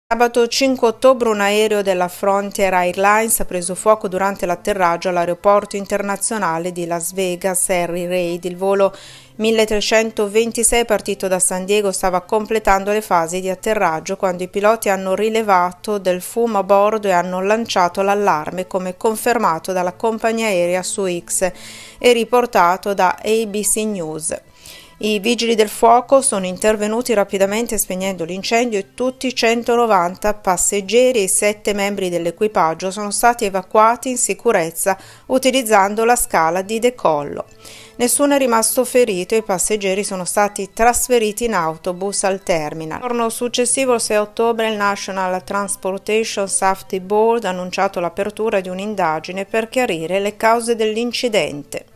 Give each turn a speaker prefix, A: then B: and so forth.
A: Sabato 5 ottobre un aereo della Frontier Airlines ha preso fuoco durante l'atterraggio all'aeroporto internazionale di Las Vegas Harry Reid. Il volo 1326 partito da San Diego stava completando le fasi di atterraggio quando i piloti hanno rilevato del fumo a bordo e hanno lanciato l'allarme, come confermato dalla compagnia aerea su X e riportato da ABC News. I vigili del fuoco sono intervenuti rapidamente spegnendo l'incendio e tutti i 190 passeggeri e i 7 membri dell'equipaggio sono stati evacuati in sicurezza utilizzando la scala di decollo. Nessuno è rimasto ferito e i passeggeri sono stati trasferiti in autobus al terminal. Il giorno successivo, il 6 ottobre, il National Transportation Safety Board ha annunciato l'apertura di un'indagine per chiarire le cause dell'incidente.